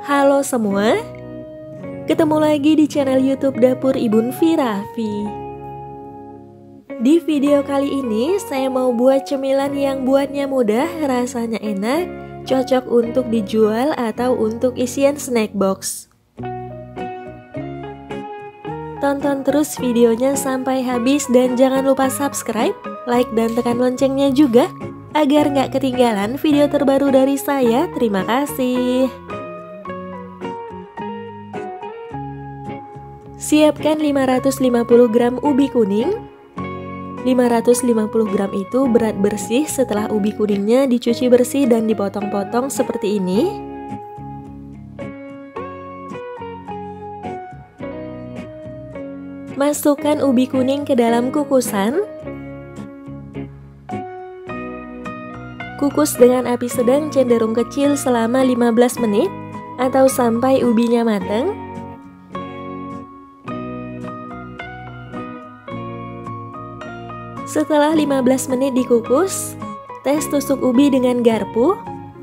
Halo semua, ketemu lagi di channel YouTube Dapur Ibu Raffi. Di video kali ini saya mau buat cemilan yang buatnya mudah, rasanya enak, cocok untuk dijual atau untuk isian snack box. Tonton terus videonya sampai habis dan jangan lupa subscribe, like dan tekan loncengnya juga agar nggak ketinggalan video terbaru dari saya. Terima kasih. Siapkan 550 gram ubi kuning. 550 gram itu berat bersih setelah ubi kuningnya dicuci bersih dan dipotong-potong seperti ini. Masukkan ubi kuning ke dalam kukusan. Kukus dengan api sedang cenderung kecil selama 15 menit atau sampai ubinya matang. Setelah 15 menit dikukus, tes tusuk ubi dengan garpu.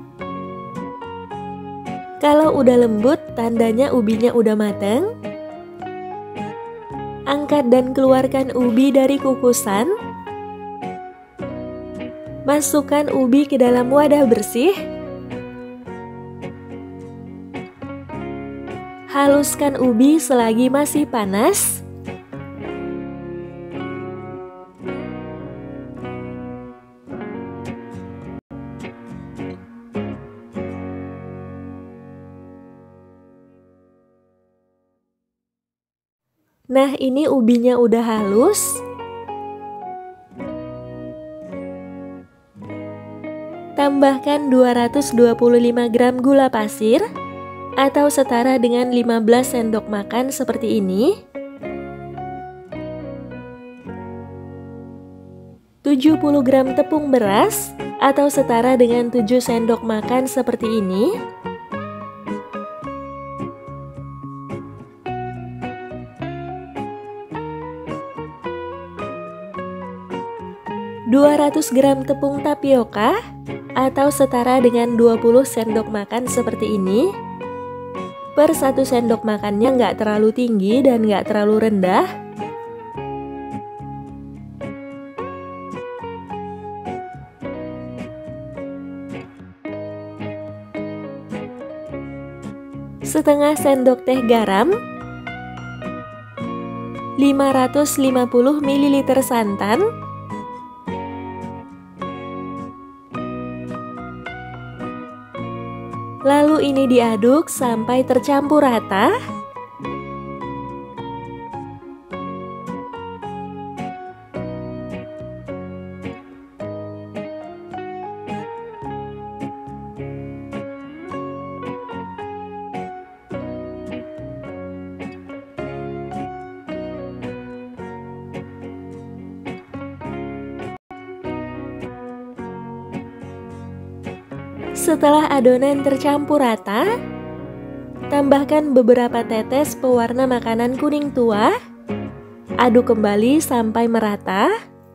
Kalau udah lembut, tandanya ubinya udah matang. Angkat dan keluarkan ubi dari kukusan. Masukkan ubi ke dalam wadah bersih. Haluskan ubi selagi masih panas. Nah, ini ubinya udah halus. Tambahkan 225 gram gula pasir atau setara dengan 15 sendok makan seperti ini. 70 gram tepung beras atau setara dengan 7 sendok makan seperti ini. 200 gram tepung tapioka atau setara dengan 20 sendok makan seperti ini. Per 1 sendok makannya nggak terlalu tinggi dan nggak terlalu rendah. Setengah sendok teh garam. 550 ml santan. Lalu ini diaduk sampai tercampur rata. Setelah adonan tercampur rata, tambahkan beberapa tetes pewarna makanan kuning tua. Aduk kembali sampai merata.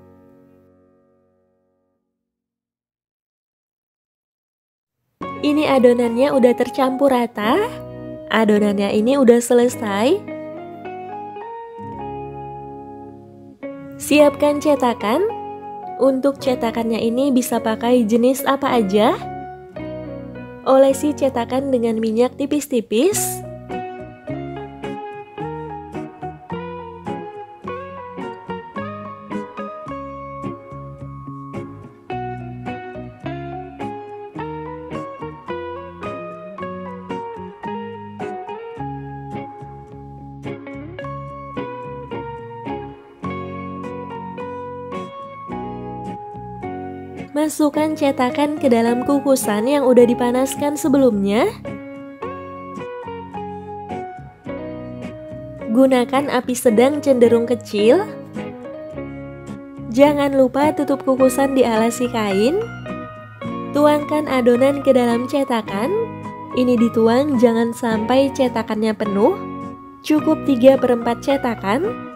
Ini adonannya udah tercampur rata. Adonannya ini udah selesai. Siapkan cetakan. Untuk cetakannya ini bisa pakai jenis apa aja. Olesi cetakan dengan minyak tipis-tipis. Masukkan cetakan ke dalam kukusan yang udah dipanaskan sebelumnya. Gunakan api sedang cenderung kecil. Jangan lupa tutup kukusan dialasi kain. Tuangkan adonan ke dalam cetakan. Ini dituang jangan sampai cetakannya penuh. Cukup 3/4 cetakan.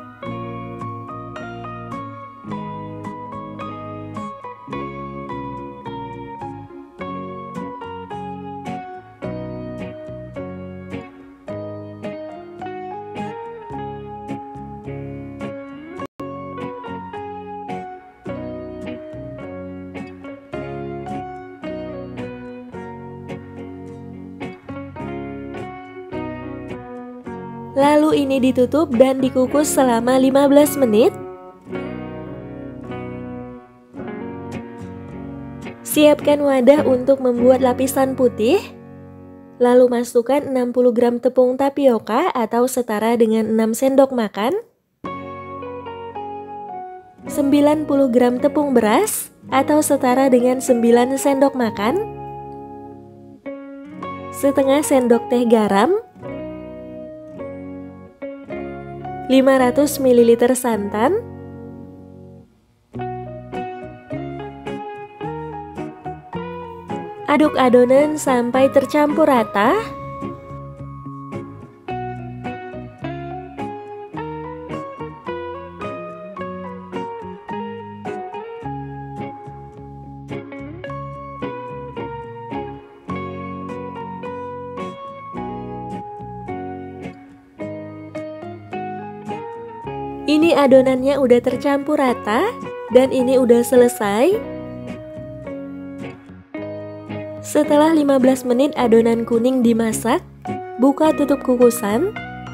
Lalu ini ditutup dan dikukus selama 15 menit. Siapkan wadah untuk membuat lapisan putih. Lalu masukkan 60 gram tepung tapioka atau setara dengan 6 sendok makan, 90 gram tepung beras atau setara dengan 9 sendok makan, setengah sendok teh garam, 500 ml santan, aduk adonan sampai tercampur rata. Ini adonannya udah tercampur rata dan ini udah selesai. Setelah 15 menit adonan kuning dimasak, buka tutup kukusan.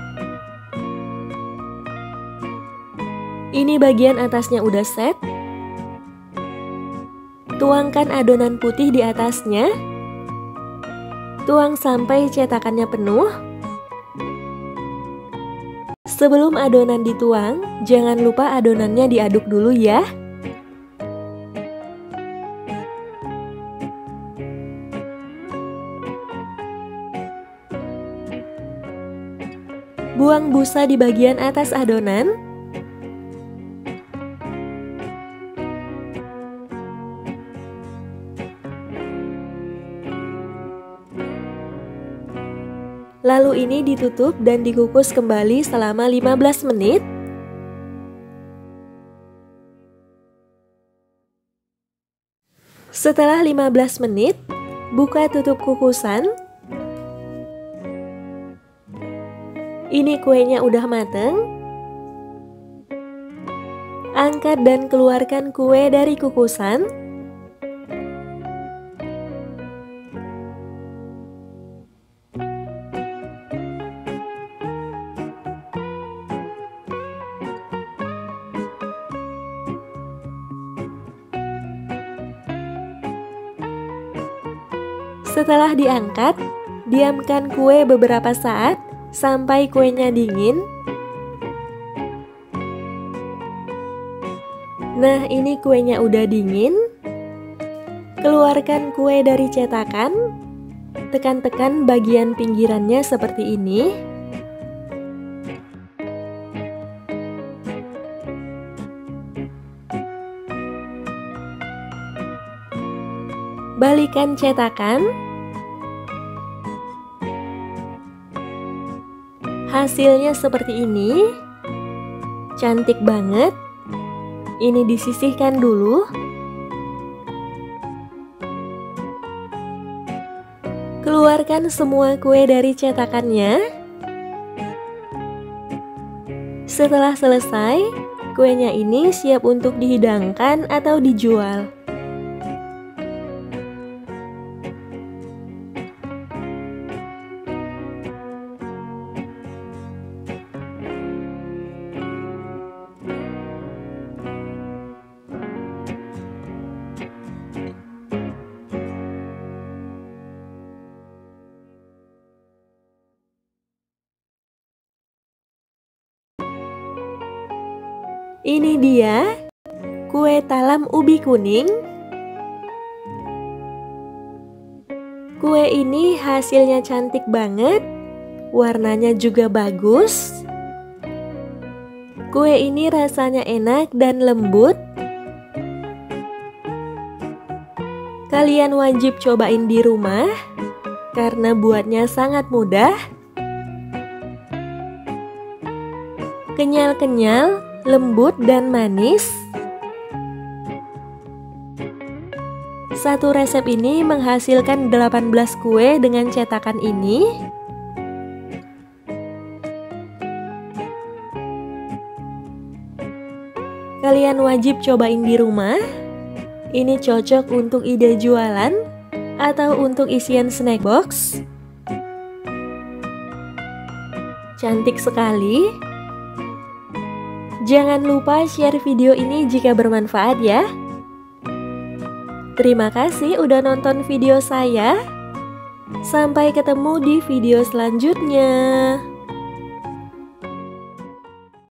Ini bagian atasnya udah set. Tuangkan adonan putih di atasnya. Tuang sampai cetakannya penuh. Sebelum adonan dituang, jangan lupa adonannya diaduk dulu ya. Buang busa di bagian atas adonan. Lalu ini ditutup dan dikukus kembali selama 15 menit. Setelah 15 menit, buka tutup kukusan. Ini kuenya udah mateng. Angkat dan keluarkan kue dari kukusan. Setelah diangkat, diamkan kue beberapa saat sampai kuenya dingin. Nah, ini kuenya udah dingin. Keluarkan kue dari cetakan. Tekan-tekan bagian pinggirannya seperti ini. Balikan cetakan. Hasilnya seperti ini. Cantik banget. Ini disisihkan dulu. Keluarkan semua kue dari cetakannya. Setelah selesai, kuenya ini siap untuk dihidangkan atau dijual. Ini dia kue talam ubi kuning. Kue ini hasilnya cantik banget, warnanya juga bagus. Kue ini rasanya enak dan lembut. Kalian wajib cobain di rumah karena buatnya sangat mudah. Kenyal-kenyal, lembut dan manis. Satu resep ini menghasilkan 18 kue dengan cetakan ini. Kalian wajib cobain di rumah. Ini cocok untuk ide jualan atau untuk isian snack box. Cantik sekali. Jangan lupa share video ini jika bermanfaat ya. Terima kasih udah nonton video saya. Sampai ketemu di video selanjutnya.